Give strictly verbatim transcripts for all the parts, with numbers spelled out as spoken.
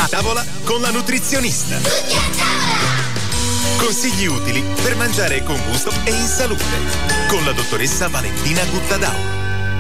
A tavola con la nutrizionista. Consigli utili per mangiare con gusto e in salute. Con la dottoressa Valentina Guttadau.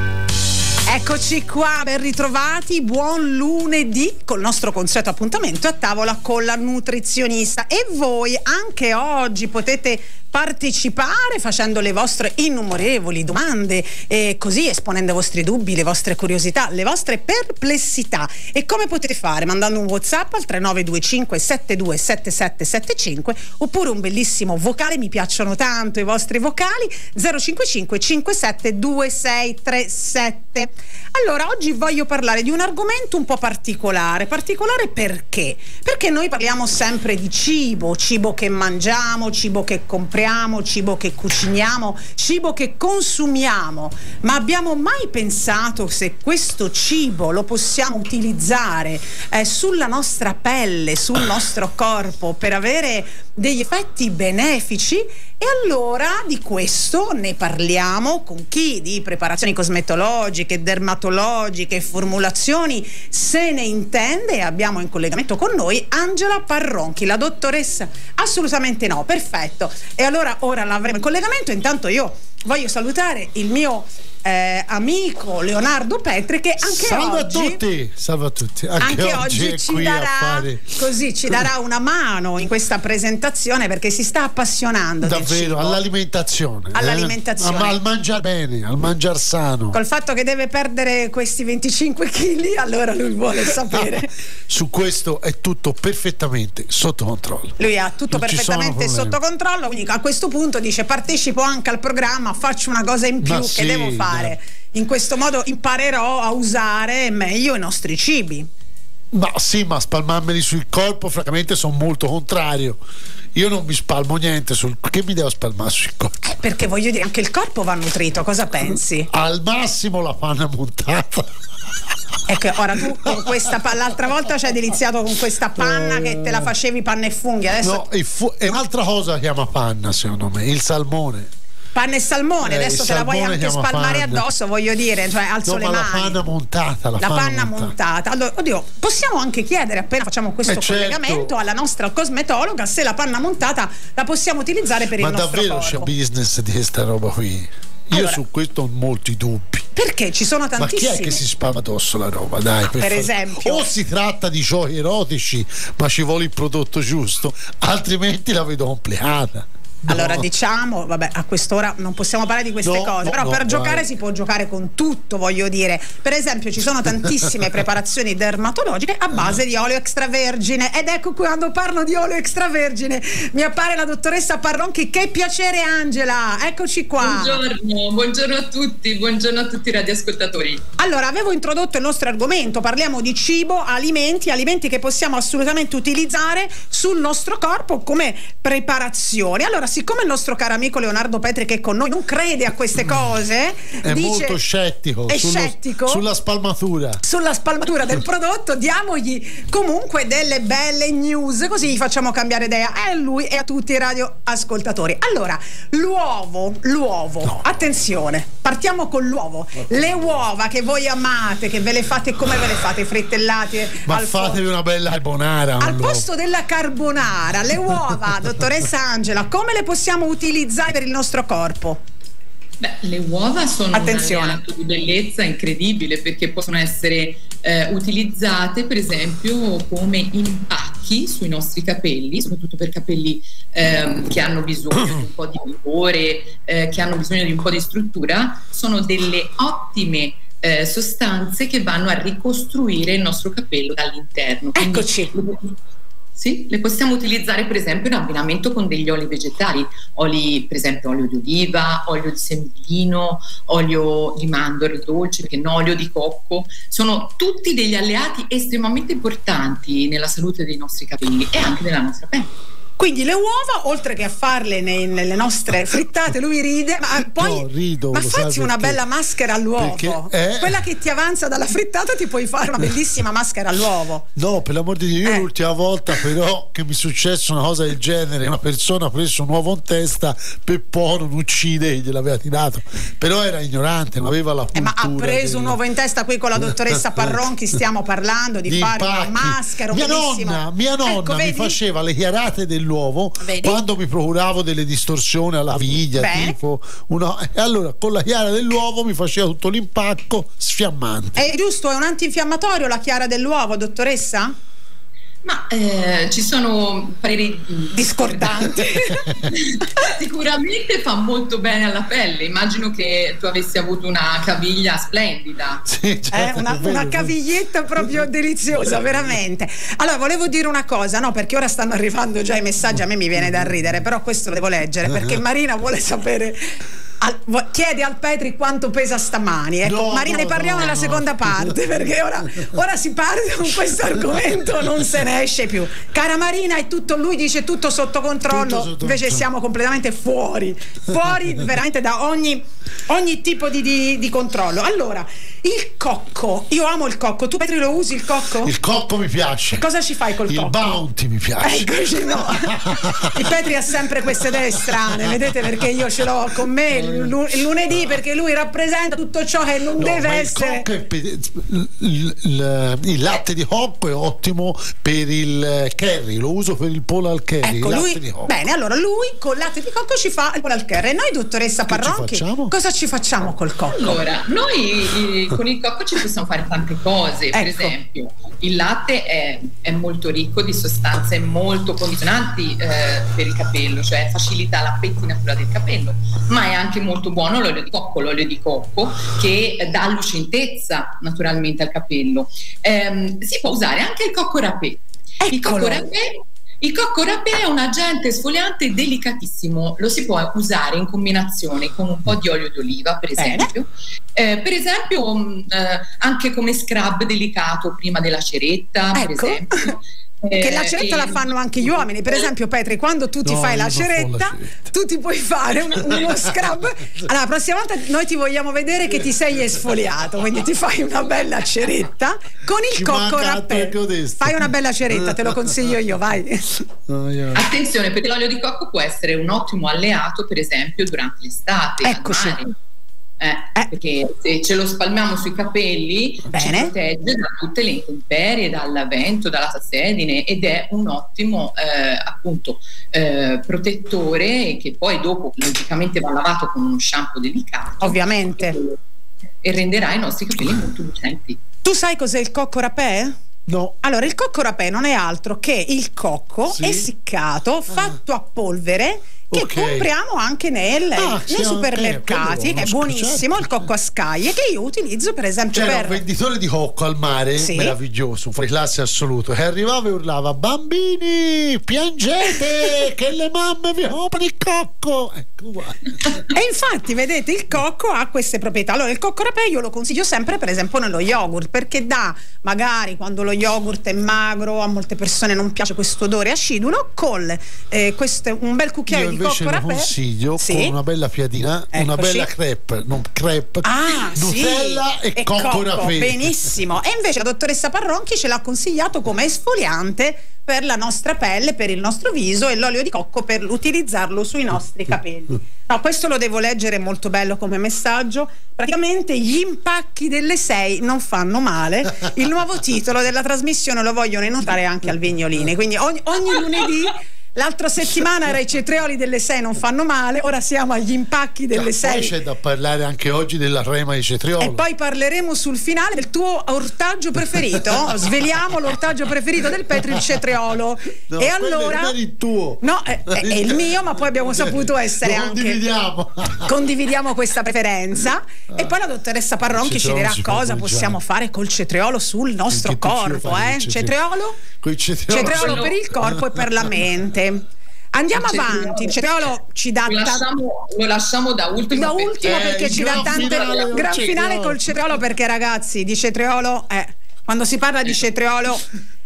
Eccoci qua, ben ritrovati, buon lunedì col nostro consueto appuntamento A tavola con la nutrizionista. E voi anche oggi potete partecipare facendo le vostre innumerevoli domande e così esponendo i vostri dubbi, le vostre curiosità, le vostre perplessità. E come potete fare? Mandando un WhatsApp al tre nove due cinque sette due sette sette sette cinque oppure un bellissimo vocale, mi piacciono tanto i vostri vocali, zero cinque cinque cinque sette due sei tre sette. Allora, oggi voglio parlare di un argomento un po' particolare. Particolare perché? Perché noi parliamo sempre di cibo, cibo che mangiamo, cibo che compriamo, cibo che cuciniamo, cibo che consumiamo, ma abbiamo mai pensato se questo cibo lo possiamo utilizzare eh, sulla nostra pelle, sul nostro corpo per avere degli effetti benefici? E allora di questo ne parliamo con chi di preparazioni cosmetologiche, dermatologiche, formulazioni se ne intende, e abbiamo in collegamento con noi Angela Parronchi, la dottoressa. Assolutamente no, perfetto. E allora ora l'avremo in collegamento. Intanto io voglio salutare il mio Eh, amico Leonardo Petri, che anche salve oggi a tutti, salve a tutti. Anche, anche oggi, oggi ci darà, fare... così, ci darà una mano in questa presentazione, perché si sta appassionando davvero all'alimentazione, all'alimentazione. Eh? Ma al mangiare bene, al mangiare sano. Col fatto che deve perdere questi venticinque chili, allora lui vuole sapere. Su questo è tutto perfettamente sotto controllo. Lui ha tutto non perfettamente sotto controllo, quindi a questo punto dice: partecipo anche al programma, faccio una cosa in più. Ma che sì, devo fare? In questo modo imparerò a usare meglio i nostri cibi. Ma sì, ma spalmarmeli sul corpo francamente sono molto contrario. Io non mi spalmo niente sul... Che mi devo spalmare sul corpo? Eh, perché voglio dire, anche il corpo va nutrito, cosa pensi? Al massimo la panna montata. Ecco, ora tu con questa l'altra volta ci hai deliziato con questa panna eh... che te la facevi panna e funghi. Adesso no, è, fu- è un'altra cosa che chiama panna, secondo me, il salmone. Panna e salmone, eh, adesso te la vuoi anche spalmare panna. Addosso, voglio dire, cioè alzo no, le ma mani. La panna montata, la, la panna, panna montata. montata. Allora, oddio, possiamo anche chiedere, appena facciamo questo eh collegamento, certo. alla nostra cosmetologa se la panna montata la possiamo utilizzare per ma il nostro corpo. Ma davvero c'è business di questa roba qui? Io allora, su questo ho molti dubbi. Perché ci sono tantissimi. Ma chi è che si spalma addosso la roba? Dai, ah, per, per esempio. O si tratta di giochi erotici, ma ci vuole il prodotto giusto, altrimenti la vedo complicata. No. Allora diciamo, vabbè, a quest'ora non possiamo parlare di queste no, cose, no, però no, per vai. giocare si può giocare con tutto, voglio dire. Per esempio ci sono tantissime preparazioni dermatologiche a base di olio extravergine, ed ecco quando parlo di olio extravergine mi appare la dottoressa Parronchi. Che piacere, Angela, eccoci qua. Buongiorno, buongiorno a tutti, buongiorno a tutti i radioascoltatori. Allora, avevo introdotto il nostro argomento, parliamo di cibo, alimenti, alimenti che possiamo assolutamente utilizzare sul nostro corpo come preparazione. Allora, siccome il nostro caro amico Leonardo Petri, che è con noi, non crede a queste cose, è dice, molto scettico, è sullo, scettico sulla spalmatura sulla spalmatura del prodotto, diamogli comunque delle belle news, così gli facciamo cambiare idea a lui e a tutti i radioascoltatori. Allora, l'uovo, l'uovo, no. Attenzione, partiamo con l'uovo. Okay. Le uova che voi amate, che ve le fate, come ve le fate? Frittellate? Ma fatevi una bella carbonara. Al posto della carbonara, le uova, dottoressa Angela, come le possiamo utilizzare per il nostro corpo? Beh, le uova sono Attenzione. un alleato di bellezza incredibile, perché possono essere eh, utilizzate per esempio come impacchi sui nostri capelli, soprattutto per capelli eh, che hanno bisogno di un po' di vigore, eh, che hanno bisogno di un po' di struttura. Sono delle ottime eh, sostanze che vanno a ricostruire il nostro capello dall'interno. Quindi, eccoci. Sì, le possiamo utilizzare per esempio in abbinamento con degli oli vegetali, oli per esempio olio di oliva, olio di semolino, olio di mandorle dolce, perché no, olio di cocco. Sono tutti degli alleati estremamente importanti nella salute dei nostri capelli e anche della nostra pelle. Quindi le uova, oltre che a farle nei, nelle nostre frittate, lui ride, ma poi no, rido, ma fatti una perché? bella maschera all'uovo. Perché, eh? Quella che ti avanza dalla frittata, ti puoi fare una bellissima maschera all'uovo. No, per l'amor di Dio, io Eh. l'ultima volta però che mi è successo una cosa del genere, una persona ha preso un uovo in testa, Peppò non uccide, gliel'aveva tirato, però era ignorante, non aveva la Eh, cultura. ma ha preso del- un uovo in testa qui con la dottoressa Parronchi, stiamo parlando di, di fare una impacchi. maschera, un mia bellissimo- nonna, mia nonna Ecco, mi vedi? faceva le chiarate dell'uovo Vedi? quando mi procuravo delle distorsioni alla viglia, Bene. tipo una... e allora con la chiara dell'uovo mi faceva tutto l'impacco sfiammante. È giusto, è un antinfiammatorio la chiara dell'uovo, dottoressa? Ma eh, ci sono pareri Discordanti. Sicuramente fa molto bene alla pelle. Immagino che tu avessi avuto una caviglia splendida. Sì, certo, Eh, una, è vero, una è vero. caviglietta proprio deliziosa, veramente. Allora, volevo dire una cosa, no? Perché ora stanno arrivando già i messaggi, a me mi viene da ridere, però questo lo devo leggere, perché Marina vuole sapere. Al, vo- chiede al Petri quanto pesa stamani. Ecco, No, Marina, no, ne parliamo no, nella no. seconda parte, perché ora, ora si parte con questo argomento, non se ne esce più. Cara Marina, è tutto, lui dice tutto sotto controllo, Tutto sotto invece controllo. siamo completamente fuori, fuori veramente da ogni, ogni tipo di, di, di controllo. Allora, il cocco, io amo il cocco. Tu, Petri, lo usi il cocco? Il cocco mi piace. Cosa ci fai col Il cocco? Bounty mi piace. Eccoci, no. Il Petri ha sempre queste idee strane, vedete, perché io ce l'ho con me il, lu- il lunedì, perché lui rappresenta tutto ciò che non No, deve ma il essere. cocco è per- il, il- il latte di cocco è ottimo per il curry, lo uso per il pollo al curry. Ecco, il lui, latte di cocco. bene, allora lui con latte di cocco ci fa il pollo al curry. E noi, dottoressa Che ci Parronchi, facciamo? cosa ci facciamo col cocco? Allora, noi eh, con il cocco ci possiamo fare tante cose. Per Ecco. esempio, il latte è, è molto ricco di sostanze molto condizionanti eh, per il capello, cioè facilita la pettinatura del capello, ma è anche molto buono l'olio di cocco, l'olio di cocco che dà lucentezza naturalmente al capello. Ehm, si può usare anche il cocco rapé. Il Eccolo. cocco rapé Il cocco rapé è un agente esfoliante delicatissimo, lo si può usare in combinazione con un po' di olio d'oliva, per Bene. esempio. Eh, per esempio mh, eh, anche come scrub delicato prima della ceretta, per Ecco. esempio. Che la Eh, ceretta e- la fanno anche gli uomini. Per esempio, Petri, quando tu ti No, fai io la non fo' la ceretta, ceretta. tu ti puoi fare un- uno scrub. Allora, la prossima volta noi ti vogliamo vedere che ti sei esfoliato, quindi ti fai una bella ceretta con il Ci cocco manca rapé. altro che questo. Fai una bella ceretta, te lo consiglio io, vai. No, io- Attenzione, perché l'olio di cocco può essere un ottimo alleato, per esempio, durante l'estate. al Eccoci. mare. Eh, Eh. Perché se ce lo spalmiamo sui capelli ci Bene. protegge da tutte le intemperie, dal vento, dalla sedine, ed è un ottimo eh, appunto eh, protettore che poi dopo logicamente va lavato con uno shampoo delicato Ovviamente. e renderà i nostri capelli molto lucenti. Tu sai cos'è il cocco rapé? No. Allora, il cocco rapé non è altro che il cocco Sì. essiccato, fatto a polvere, che Ok. compriamo anche nel- Ah, nei sì, supermercati, ok, che è quello, buonissimo, certo. il cocco a scaglie, che io utilizzo per esempio C'era per... un venditore di cocco al mare, Sì. meraviglioso, fuori classe assoluto, che arrivava e urlava: bambini, piangete che le mamme vi comprano il cocco. Ecco qua. E infatti, vedete, il cocco ha queste proprietà. Allora, il cocco rapé io lo consiglio sempre, per esempio, nello yogurt, perché dà, magari quando lo yogurt è magro, a molte persone non piace questo odore acidulo, con eh, questo, un bel cucchiaio Io di invece cocco lo rapé. consiglio Sì. con una bella piadina, una Eccoci. bella crepe, non crepe, Ah, Nutella sì, e, cocco rapé. benissimo. E invece la dottoressa Parronchi ce l'ha consigliato come esfoliante per la nostra pelle, per il nostro viso, e l'olio di cocco per utilizzarlo sui nostri capelli. No, questo lo devo leggere, molto bello come messaggio. Praticamente gli impacchi delle sei non fanno male. Il nuovo titolo della trasmissione lo vogliono inoltrare anche al Vignolini, quindi ogni, ogni lunedì. L'altra settimana era i cetrioli delle sei non fanno male, ora siamo agli impacchi delle Poi sei. c'è da parlare anche oggi della crema di cetriolo. E poi parleremo sul finale del tuo ortaggio preferito. Sveliamo l'ortaggio preferito del Petri, il cetriolo. No, e quello allora non è il tuo. No, è, è- è il mio, ma poi abbiamo saputo essere Lo anche condividiamo. condividiamo questa preferenza. E poi la dottoressa Parronchi Il ci cetriolo dirà si può cosa mangiare. possiamo fare col cetriolo sul nostro Che tu ci corpo, fai eh? il Cetriolo? Col cetriolo. Cetriolo per il corpo e per la mente. Andiamo Il cetriolo- avanti, il cetriolo ci dà Lo tanto. lasciamo, lo lasciamo da ultimo. Da ultimo Eh, perché il ci dà gran tante finale col gran finale cetriolo. col cetriolo, perché ragazzi di cetriolo eh, quando si parla di cetriolo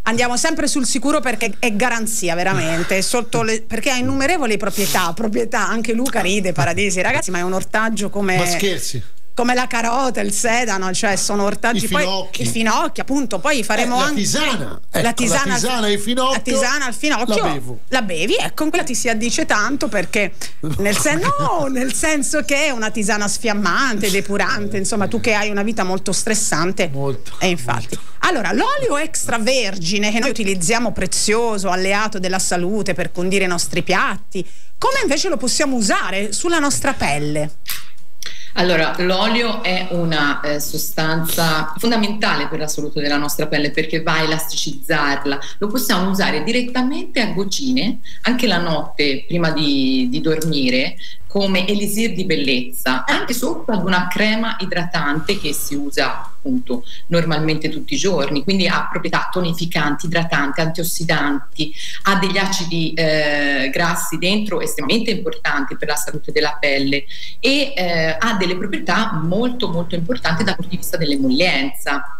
andiamo sempre sul sicuro perché è garanzia veramente, sotto le, perché ha innumerevoli proprietà, proprietà, anche Luca ride, Paradisi, ragazzi, ma è un ortaggio come... Ma scherzi? Come la carota, il sedano, cioè sono ortaggi. I poi finocchi. I finocchi, appunto, poi faremo eh, la anche tisana. Ecco, la tisana, la tisana al finocchio. La tisana al finocchio. La bevo. La bevi, ecco, in quella ti si addice tanto perché nel, sen- no, nel senso che è una tisana sfiammante, depurante, insomma, tu che hai una vita molto stressante. Molto. E infatti. Molto. Allora, l'olio extravergine che noi utilizziamo prezioso, alleato della salute per condire i nostri piatti, come invece lo possiamo usare sulla nostra pelle? Allora, l'olio è una eh, sostanza fondamentale per la salute della nostra pelle perché va a elasticizzarla. Lo possiamo usare direttamente a goccine, anche la notte prima di, di dormire, come elisir di bellezza, anche sotto ad una crema idratante che si usa appunto normalmente tutti i giorni, quindi ha proprietà tonificanti, idratanti, antiossidanti, ha degli acidi eh, grassi dentro estremamente importanti per la salute della pelle e eh, ha delle proprietà molto molto importanti dal punto di vista dell'emollienza.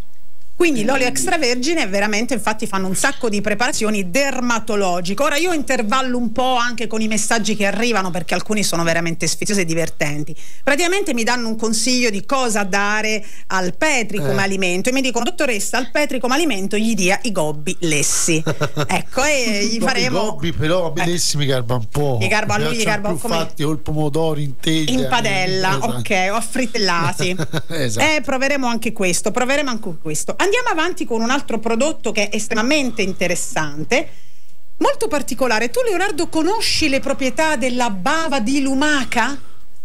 Quindi l'olio extravergine veramente, infatti fanno un sacco di preparazioni dermatologiche. Ora io intervallo un po' anche con i messaggi che arrivano perché alcuni sono veramente sfiziosi e divertenti. Praticamente mi danno un consiglio di cosa dare al Petri come eh. alimento e mi dicono: dottoressa, al Petri come alimento gli dia i gobbi lessi. Ecco, e gli faremo i gobbi però a me lessi mi garba un po'. Gli garba a lui, gli garba come fatti o il pomodoro in teglia. In padella, esatto. Ok, o affrittellati. Esatto. Eh, proveremo anche questo, proveremo anche questo. Andiamo avanti con un altro prodotto che è estremamente interessante, molto particolare. Tu, Leonardo, conosci le proprietà della bava di lumaca?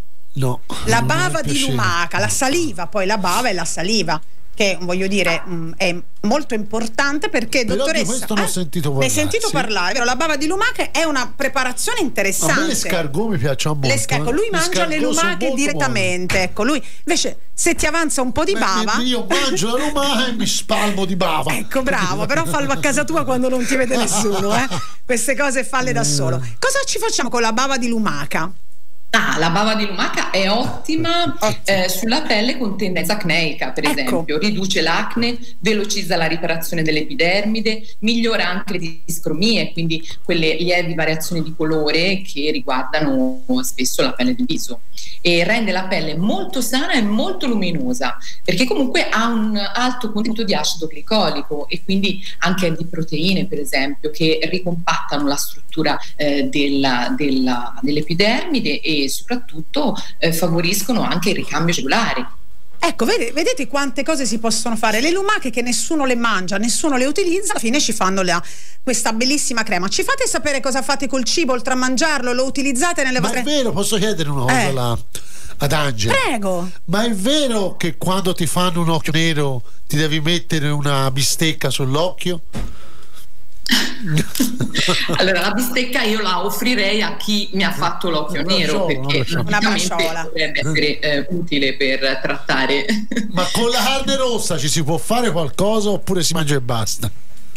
No. La bava di lumaca, la saliva, poi la bava e la saliva, che voglio dire mh, è molto importante perché, però dottoressa, di questo non ho eh? sentito parlare. Ne hai sentito sì. parlare, vero? La bava di lumaca è una preparazione interessante. A me l'escargot mi piacciono molto. Le scar- ecco, lui mangia le lumache direttamente, buone. Ecco, lui invece se ti avanza un po' di bava, io mangio la lumaca e mi spalmo di bava. Ecco, bravo, però fallo a casa tua quando non ti vede nessuno, eh? Queste cose falle da solo. Cosa ci facciamo con la bava di lumaca? Ah, la bava di lumaca è ottima eh, sulla pelle con tendenza acneica, per ecco. esempio, riduce l'acne, velocizza la riparazione dell'epidermide, migliora anche le discromie, quindi quelle lievi variazioni di colore che riguardano spesso la pelle del viso, e rende la pelle molto sana e molto luminosa perché comunque ha un alto contenuto di acido glicolico e quindi anche di proteine, per esempio, che ricompattano la struttura eh, della, della, dell'epidermide e soprattutto eh, favoriscono anche il ricambio cellulare. Ecco, vedete, vedete quante cose si possono fare. Le lumache che nessuno le mangia, nessuno le utilizza, alla fine ci fanno la, questa bellissima crema. Ci fate sapere cosa fate col cibo oltre a mangiarlo? Lo utilizzate nelle Ma vostre... è vero, posso chiedere una cosa eh. là, ad Angela? Prego. Ma è vero che quando ti fanno un occhio nero ti devi mettere una bistecca sull'occhio? Allora, la bistecca io la offrirei a chi mi ha fatto l'occhio una nero, braciola, perché una braciola potrebbe essere eh, utile per trattare. Ma con la carne rossa ci si può fare qualcosa oppure si mangia e basta?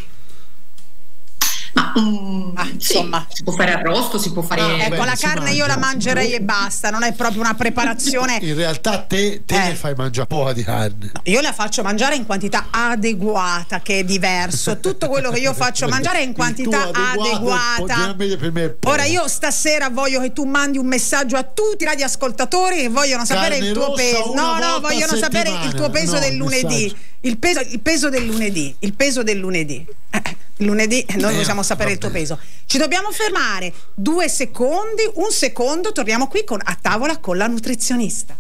Ma um, ah, insomma, sì, si può fare arrosto, si può fare. No, ecco, beh, la carne mangia. Io la mangerei e basta, non è proprio una preparazione. In realtà te, te eh. ne fai mangiare poca di carne. No, io la faccio mangiare in quantità adeguata, che è diverso. Tutto quello che io faccio mangiare è in quantità adeguata. Per me Ora io stasera voglio che tu mandi un messaggio a tutti i radioascoltatori che vogliono sapere carne il tuo peso. No, no, vogliono sapere il tuo peso no, del lunedì. Il peso, il peso del lunedì. Il peso del lunedì. Eh, lunedì noi possiamo sapere il tuo peso. Ci dobbiamo fermare due secondi, un secondo, torniamo qui con A Tavola con la nutrizionista.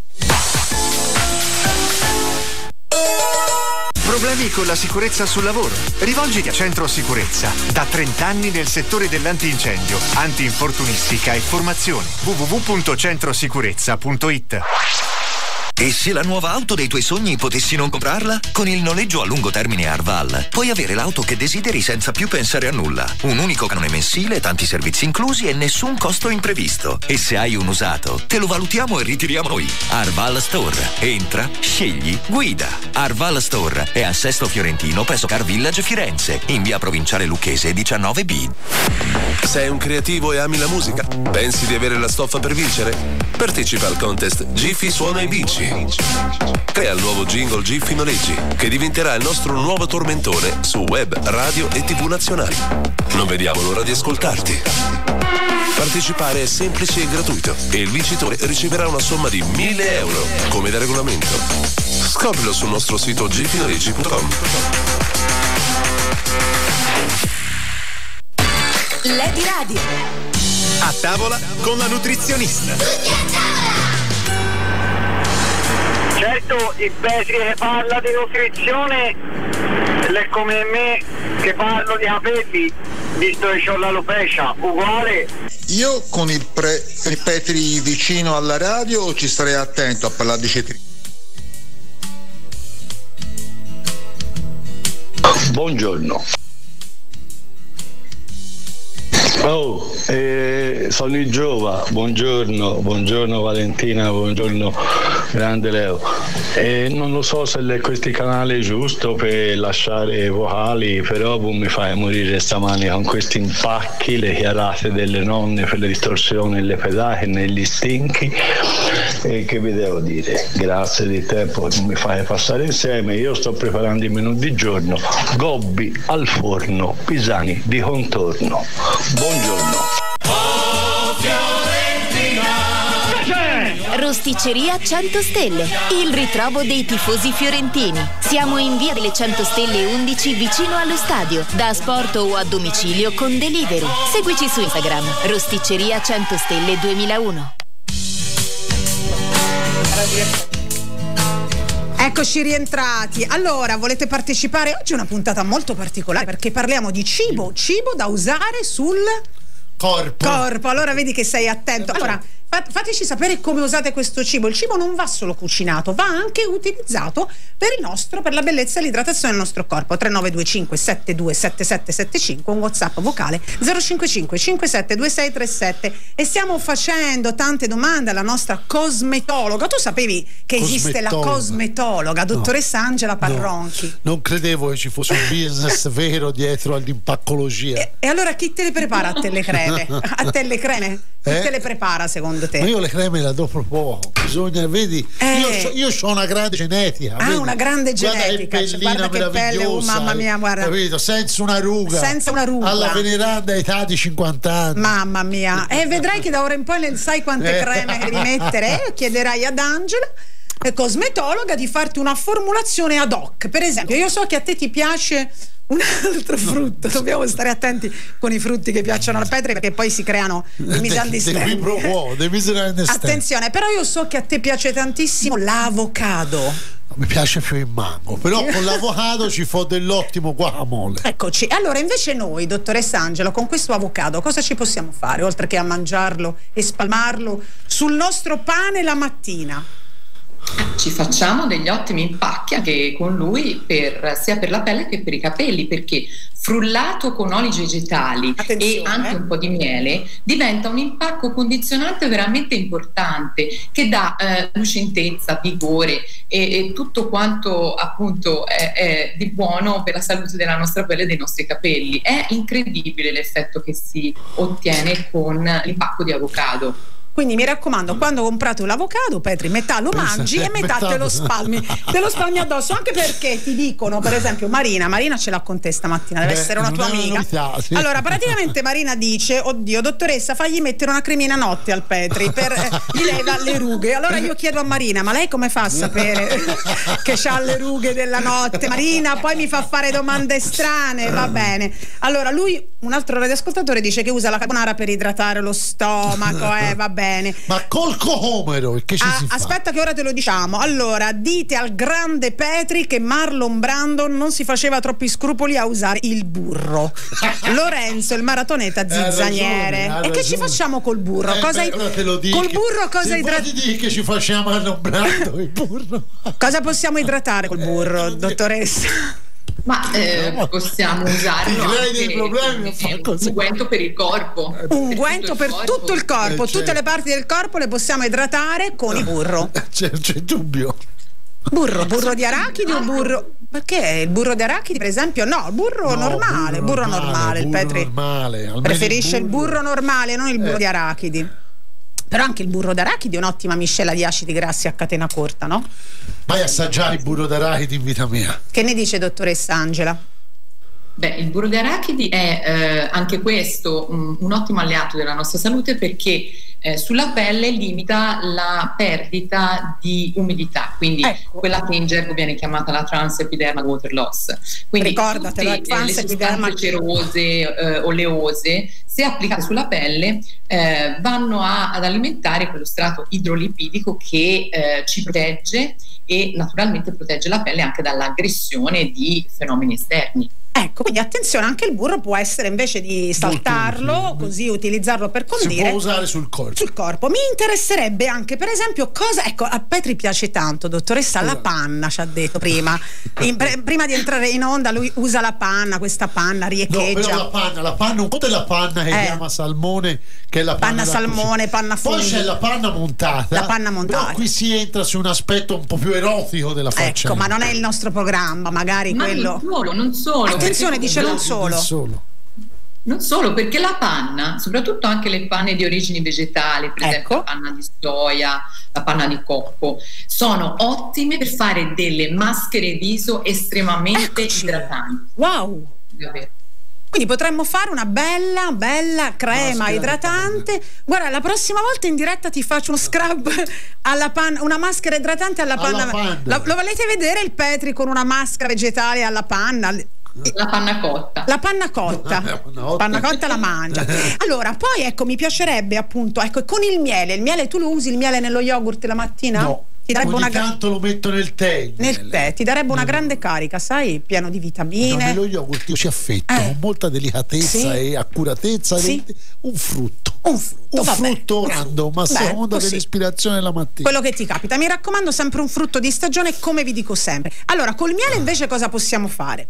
Problemi con la sicurezza sul lavoro? Rivolgiti a Centro Sicurezza. Da trenta anni nel settore dell'antincendio, antinfortunistica e formazione. w w w punto centrosicurezza punto it. E se la nuova auto dei tuoi sogni potessi non comprarla? Con il noleggio a lungo termine Arval puoi avere l'auto che desideri senza più pensare a nulla. Un unico canone mensile, tanti servizi inclusi e nessun costo imprevisto. E se hai un usato, te lo valutiamo e ritiriamo noi. Arval Store. Entra, scegli, guida. Arval Store è a Sesto Fiorentino presso Car Village Firenze, in via Provinciale Lucchese diciannove B. Sei un creativo e ami la musica? Pensi di avere la stoffa per vincere? Partecipa al contest Gifi Suona e Vinci. Crea il nuovo jingle Giffy Noleggi, che diventerà il nostro nuovo tormentone su web, radio e tv nazionali. Non vediamo l'ora di ascoltarti. Partecipare è semplice e gratuito e il vincitore riceverà una somma di mille euro, come da regolamento. Scoprilo sul nostro sito giffy noleggi punto com. Lady Radio. A tavola con la nutrizionista. Certo, il Petri che parla di nutrizione è come me che parlo di capelli, visto che ho l'alopecia, uguale. Io con il, pre, il Petri vicino alla radio ci starei attento a parlare di cetri. Buongiorno. Oh, eh, sono il Giova, buongiorno, buongiorno Valentina, buongiorno grande Leo. Eh, non lo so se è questo canale giusto per lasciare vocali, però mi fai morire stamani con questi impacchi, le chiarate delle nonne per le distorsioni, le pedate negli stinchi. E che vi devo dire? Grazie di tempo che mi fai passare insieme. Io sto preparando i menù di giorno, gobbi al forno, pisani di contorno. Buongiorno. Oh, Rosticceria cento Stelle, il ritrovo dei tifosi fiorentini. Siamo in via delle cento Stelle undici, vicino allo stadio. Da asporto o a domicilio con delivery. Seguici su Instagram, Rosticceria cento Stelle duemilauno. Eccoci rientrati. Allora, volete partecipare? Oggi è una puntata molto particolare perché parliamo di cibo, cibo da usare sul corpo. corpo. Allora vedi che sei attento. Allora, fateci sapere come usate questo cibo. Il cibo non va solo cucinato, va anche utilizzato per il nostro, per la bellezza e l'idratazione del nostro corpo. Tre nove due cinque sette due sette sette sette cinque, un WhatsApp vocale zero cinque cinque cinque sette due sei tre sette. E stiamo facendo tante domande alla nostra cosmetologa. Tu sapevi che esiste la cosmetologa, dottoressa no. Angela Parronchi? No. Non credevo che ci fosse un business vero dietro all'impaccologia. E, e allora chi te le prepara a te le creme? A te le creme? Chi eh? te le prepara secondo te? Ma io le creme la do proprio poco. Bisogna, vedi, eh. io ho una grande genetica. Ah, vedi? una grande genetica. Guarda che, guarda che pelle, oh, mamma mia, guarda. Capito? Senza una ruga. Senza una ruga. Alla veneranda età di cinquanta anni. Mamma mia. E vedrai che da ora in poi ne sai quante creme rimettere. Eh? Chiederai ad Angela, cosmetologa, di farti una formulazione ad hoc. Per esempio, io so che a te ti piace un altro frutto, dobbiamo stare attenti con i frutti che piacciono al Petri perché poi si creano dei misunderstanding. Attenzione, però io so che a te piace tantissimo l'avocado. Mi piace più il mango, però con l'avocado ci fa dell'ottimo guacamole. Eccoci, allora invece noi, dottoressa Angela, con questo avocado cosa ci possiamo fare oltre che a mangiarlo e spalmarlo sul nostro pane la mattina? Ci facciamo degli ottimi impacchi anche con lui, per, sia per la pelle che per i capelli, perché frullato con oli vegetali Attenzione. e anche un po' di miele diventa un impacco condizionante veramente importante che dà eh, lucentezza, vigore e, e tutto quanto appunto è, è di buono per la salute della nostra pelle e dei nostri capelli. È incredibile l'effetto che si ottiene con l'impacco di avocado. Quindi mi raccomando, quando comprate un avocado, Petri, metà lo mangi e metà te lo spalmi, te lo spalmi addosso, anche perché ti dicono, per esempio, Marina, Marina ce l'ha con te stamattina, deve Beh, essere una tua amica. Novità, sì. Allora, praticamente Marina dice, oddio, dottoressa, fagli mettere una cremina notte al Petri, per eh, gli leva le rughe. Allora io chiedo a Marina, ma lei come fa a sapere che c'ha le rughe della notte? Marina poi mi fa fare domande strane, va bene. Allora lui, un altro radioascoltatore, dice che usa la carbonara per idratare lo stomaco, eh, va bene. Ma col cocomero che ci ah, si fa? Aspetta che ora te lo diciamo. Allora, dite al grande Petri che Marlon Brando non si faceva troppi scrupoli a usare il burro. Lorenzo, il maratoneta zizzaniere. Ragione, e che ci facciamo col burro? Eh, cosa beh, ora te lo dico. Col burro cosa idratiamo? Ti dici che ci facciamo Marlon Brando il burro? Cosa possiamo idratare col burro, eh, dottoressa? Ma eh, no. possiamo usarlo anche dei problemi, un unguento per il corpo. Un unguento per tutto il corpo, tutto il corpo. Eh, tutte certo. le parti del corpo le possiamo idratare con il burro. C'è, c'è dubbio. Burro, burro di arachidi o burro? Perché il burro di arachidi, per esempio? No, il burro no, normale, burro, burro normale, normale. Il Petri normale, preferisce il burro. il burro normale, non il burro eh. di arachidi. Però anche il burro d'arachidi è un'ottima miscela di acidi grassi a catena corta, no? Vai a assaggiare il burro d'arachidi in vita mia. Che ne dice dottoressa Angela? Beh, il burro di arachidi è eh, anche questo un, un ottimo alleato della nostra salute, perché eh, sulla pelle limita la perdita di umidità, quindi ecco. quella che in gergo viene chiamata la transepidermal water loss. Quindi ricordatelo, tutte, eh, le sostanze cerose, eh, oleose, se applicate sulla pelle eh, vanno a, ad alimentare quello strato idrolipidico che eh, ci protegge e naturalmente protegge la pelle anche dall'aggressione di fenomeni esterni. Ecco, quindi attenzione, anche il burro può essere, invece di saltarlo, così utilizzarlo per condire, si può usare sul corpo. Sul corpo. Mi interesserebbe anche, per esempio, cosa, ecco, a Petri piace tanto, dottoressa, la panna, ci ha detto prima. In, pre, prima di entrare in onda lui usa la panna, questa panna riecheggia. No, però la panna, la panna, un po' della panna che eh. chiama salmone, che è la panna, panna salmone, panna fuori. Poi c'è la panna montata. La panna montata. Però qui si entra su un aspetto un po' più erotico della faccia. Ecco, ma non è il nostro programma, magari ma quello. Non solo, non solo. Attenzione, dice non solo. Non solo. Non solo, perché la panna, soprattutto anche le panne di origini vegetali, per ecco. esempio la panna di soia, la panna di cocco, sono ottime per fare delle maschere viso estremamente Eccoci. idratanti. Wow! Davvero. Quindi potremmo fare una bella, bella crema maschera idratante. Guarda, la prossima volta in diretta ti faccio uno scrub alla panna, una maschera idratante alla panna. Alla panna. La, lo volete vedere il Petri con una maschera vegetale alla panna? La panna cotta. La panna cotta. La panna cotta la mangia. Allora, poi ecco, mi piacerebbe appunto, ecco, con il miele. Il miele tu lo usi, il miele nello yogurt la mattina? No. Ti darebbe ogni una tanto lo metto nel tè. Nel tè, ti darebbe una grande carica, sai, pieno di vitamine. No, nello yogurt io ci affetto eh. con molta delicatezza sì. e accuratezza sì. un frutto. Un frutto, un vabbè. frutto random a seconda così. dell'ispirazione la mattina. Quello che ti capita. Mi raccomando, sempre un frutto di stagione, come vi dico sempre. Allora, col miele invece cosa possiamo fare?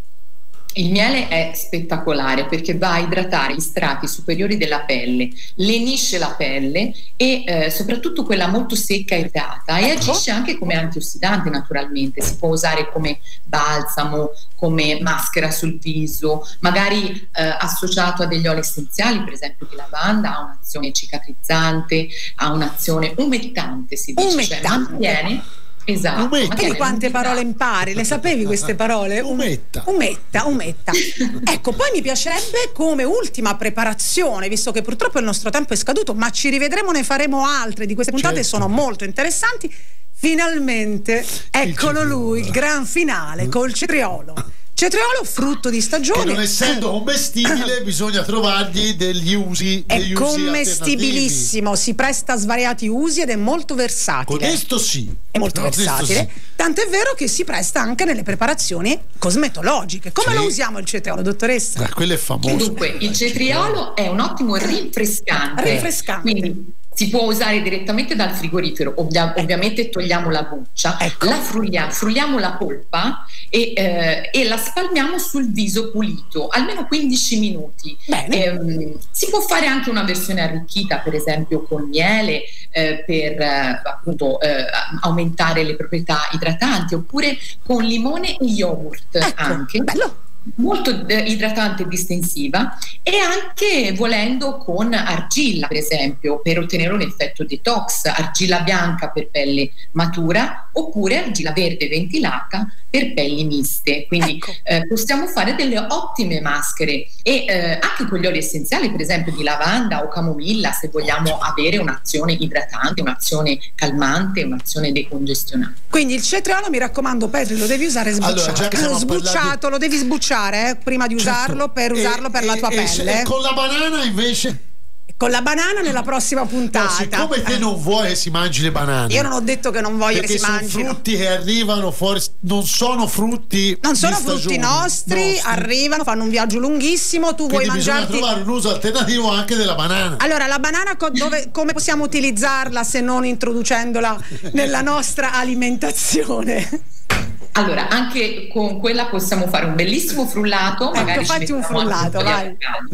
Il miele è spettacolare perché va a idratare gli strati superiori della pelle, lenisce la pelle e eh, soprattutto quella molto secca e irritata, e agisce anche come antiossidante naturalmente. Si può usare come balsamo, come maschera sul viso, magari eh, associato a degli oli essenziali, per esempio di lavanda, ha un'azione cicatrizzante, ha un'azione umettante, si dice, umettante. Cioè mantiene. Esatto. Umetta. Vedi quante umetta. parole impari? Le sapevi queste parole? Umetta. Umetta, umetta. Ecco, poi mi piacerebbe come ultima preparazione, visto che purtroppo il nostro tempo è scaduto, ma ci rivedremo, ne faremo altre di queste puntate, certo. Sono molto interessanti. Finalmente, eccolo lui, il gran finale col cetriolo. Cetriolo, frutto di stagione. Che non essendo commestibile bisogna trovargli degli usi. È degli commestibilissimo, usi si presta a svariati usi ed è molto versatile. Questo sì. È molto no, versatile. Sì. Tant'è vero che si presta anche nelle preparazioni cosmetologiche. Come sì. lo usiamo il cetriolo, dottoressa? Ah, quello è famoso. Dunque, il cetriolo è un ottimo rinfrescante. Rinfrescante. Quindi si può usare direttamente dal frigorifero, Ovvia- ovviamente togliamo la buccia, ecco. la frulliamo, frulliamo la polpa e, eh, e la spalmiamo sul viso pulito, almeno quindici minuti. Eh, si può fare anche una versione arricchita, per esempio con miele, eh, per eh, appunto eh, aumentare le proprietà idratanti, oppure con limone e yogurt, ecco. anche. Bello. Molto idratante e distensiva, e anche volendo con argilla, per esempio, per ottenere un effetto detox, argilla bianca per pelle matura oppure argilla verde ventilata per pelli miste. Quindi ecco. eh, possiamo fare delle ottime maschere e eh, anche con gli oli essenziali, per esempio di lavanda o camomilla, se vogliamo avere un'azione idratante, un'azione calmante, un'azione decongestionante. Quindi il cetriolo, mi raccomando, Petri, lo devi usare sbucciato, allora, sbucciato lo devi sbucciare Eh, prima di certo. usarlo per e, usarlo per e, la tua e, pelle. E con la banana invece? Con la banana nella prossima puntata. No, siccome te non vuoi che si mangi le banane. Io non ho detto che non voglio perché che si mangino. Sono frutti che arrivano fuori, non sono frutti Non sono frutti nostri, nostri, arrivano, fanno un viaggio lunghissimo, tu quindi vuoi mangiarti. Bisogna trovare un uso alternativo anche della banana. Allora, la banana co- dove, come possiamo utilizzarla se non introducendola nella nostra alimentazione? Allora, anche con quella possiamo fare un bellissimo frullato, magari ecco, fatti un frullato, vai.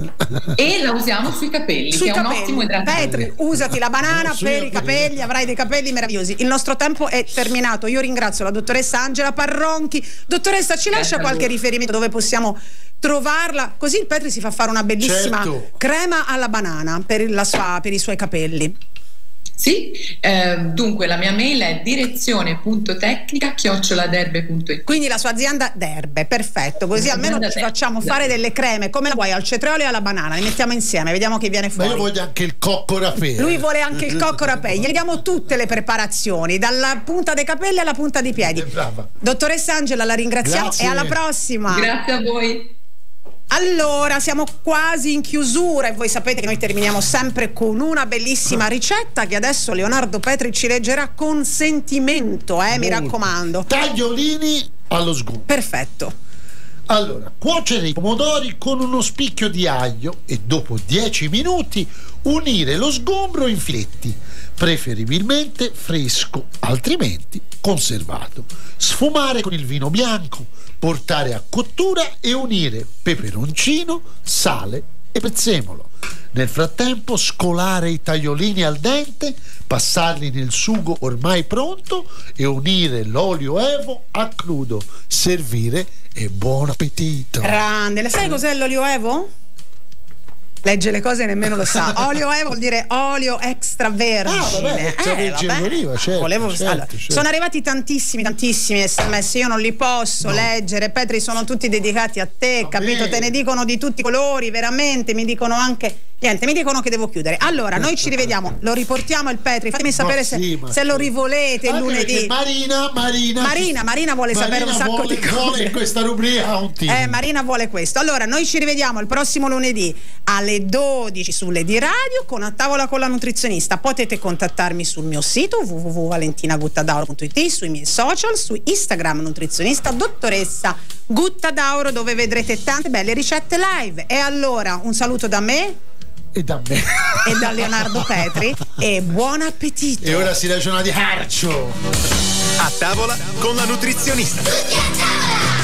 E la usiamo sui capelli, sui che capelli. È un ottimo idratante. Petri, usati la banana no, per i capelli, avrai dei capelli meravigliosi. Il nostro tempo è terminato. Io ringrazio la dottoressa Angela Parronchi. Dottoressa, ci lascia qualche allora. riferimento dove possiamo trovarla? Così il Petri si fa fare una bellissima certo. crema alla banana per, la sua, per i suoi capelli. Sì, eh, dunque la mia mail è direzione punto tecnica chiocciola derbe punto it. Quindi la sua azienda Derbe, perfetto, così almeno ci facciamo fare delle creme. Come la vuoi, al cetriolo e alla banana? Le mettiamo insieme, vediamo che viene fuori. Ma io voglio anche il cocco rapé. Lui vuole anche il cocco rapé. Gli diamo tutte le preparazioni, dalla punta dei capelli alla punta dei piedi. Brava. Dottoressa Angela, la ringraziamo. Grazie. E alla prossima. Grazie a voi. Allora, siamo quasi in chiusura e voi sapete che noi terminiamo sempre con una bellissima ricetta che adesso Leonardo Petri ci leggerà con sentimento, eh, mi raccomando. Tagliolini allo sgombro. Perfetto. Allora, cuocere i pomodori con uno spicchio di aglio e dopo dieci minuti unire lo sgombro in filetti, preferibilmente fresco, altrimenti conservato. Sfumare con il vino bianco, portare a cottura e unire peperoncino, sale e prezzemolo. Nel frattempo scolare i tagliolini al dente, passarli nel sugo ormai pronto e unire l'olio evo a crudo. Servire e buon appetito. Grande, le sai cos'è l'olio evo? Legge le cose e nemmeno lo sa. Olio evo vuol dire olio extravergine. Ah, vabbè, extravergine eh, d'oliva, certo, volevo... certo, allora, certo. Sono arrivati tantissimi, tantissimi sms. Io non li posso no. leggere. Petri, sono tutti dedicati a te, a capito? Me. Te ne dicono di tutti i colori, veramente. Mi dicono anche. Niente, mi dicono che devo chiudere. Allora, noi ci rivediamo, lo riportiamo il Petri. Fatemi sapere sì, se, se lo rivolete il lunedì. Marina, Marina, Marina, Marina vuole Marina sapere un sacco vuole, di cose. Vuole questa rubrica un team. Eh, Marina vuole questo. Allora, noi ci rivediamo il prossimo lunedì alle dodici su Lady Radio con A Tavola con la Nutrizionista. Potete contattarmi sul mio sito w w w punto valentina guttadauro punto it, sui miei social, su Instagram nutrizionista dottoressa Guttadauro, dove vedrete tante belle ricette live. E allora, un saluto da me e da me e da Leonardo Petri e buon appetito. E ora si ragiona di harcio. A Tavola con la Nutrizionista.